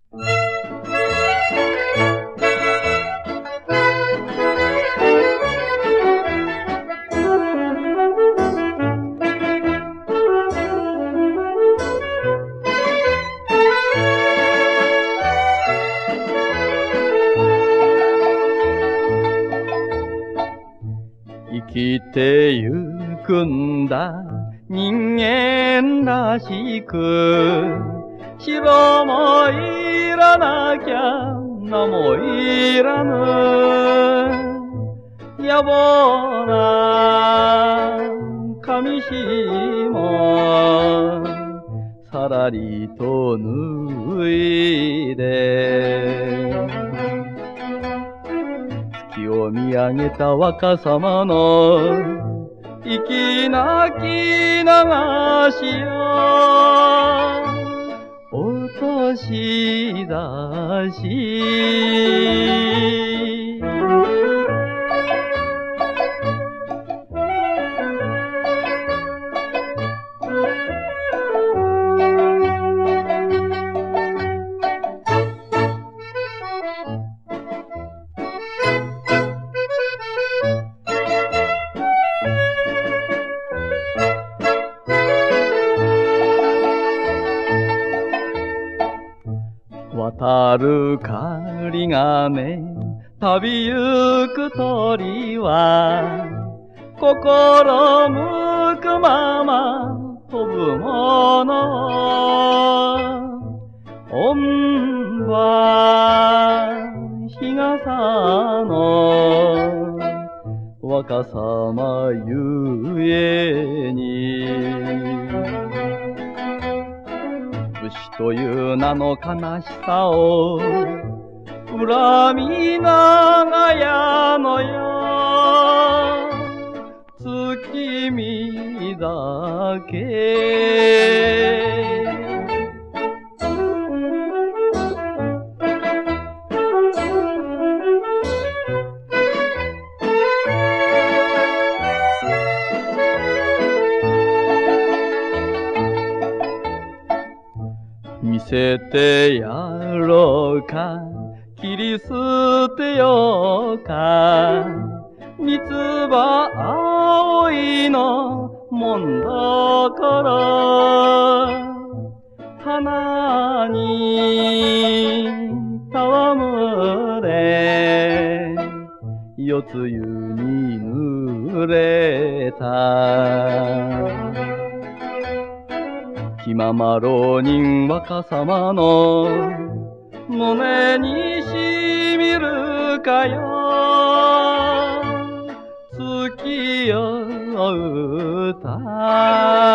生きてゆくんだ人間らしく、白もいらなきゃ名もいらぬ野暮な紙紐さらりと脱いで、月を見上げた若さまの息なき流しを落とし出し、渡る狩鐘旅ゆく鳥は心向くまま飛ぶもの、恩は日傘の若さまゆえに、武士という名の悲しさを恨みながやのよ月見だけ。見せてやろうか切り捨てようか、三つ葉葵のもんどころ、花に戯れ夜露に濡れた気まま浪人若さまの胸にしみるかよ月よ歌